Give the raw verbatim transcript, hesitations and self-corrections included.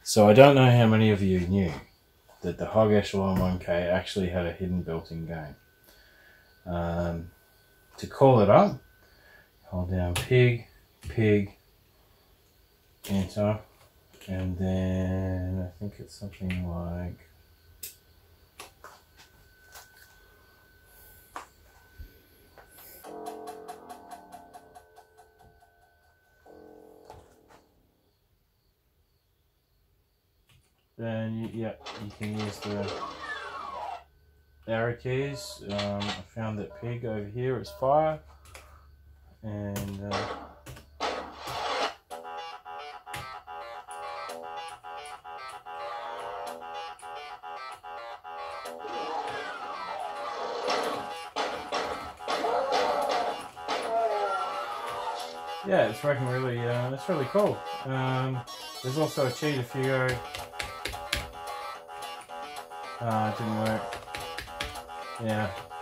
So I don't know how many of you knew that the Hog Echelon one K actually had a hidden built-in game. Um, to call it up, hold down pig, pig, enter, and then I think it's something like then you, yeah, you can use the arrow keys. Um, I found that pig over here is fire, and uh, yeah, it's working really. Uh, it's really cool. Um, there's also a cheat if you go. Uh, it didn't work. Yeah.